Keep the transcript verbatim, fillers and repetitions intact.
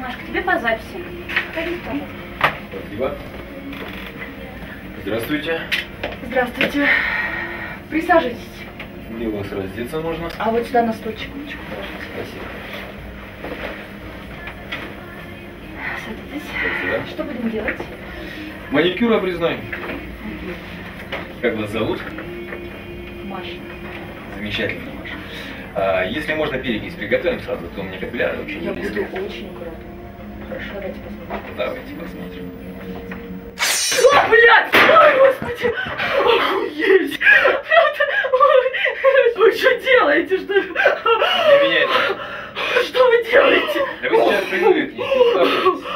Машка, тебе по записи. Ходи, пожалуйста. Спасибо. Здравствуйте. Здравствуйте. Присаживайтесь. Где у вас раздеться можно? А вот сюда на стульчик. Ручку положите. Спасибо. Садитесь. Спасибо. Что будем делать? Маникюр обрезной. Как вас зовут? Маша. Замечательно, Маша. А, если можно, перекись приготовим сразу, то у меня капилляры вообще не Я близко. буду очень аккуратна. Хорошо. Давайте посмотрим. Давайте посмотрим. О, блядь! Ой, господи! Охуеть! Ой, вы что делаете? Что, Для меня это... что вы делаете? Да вы сейчас привыкнете, успокойтесь.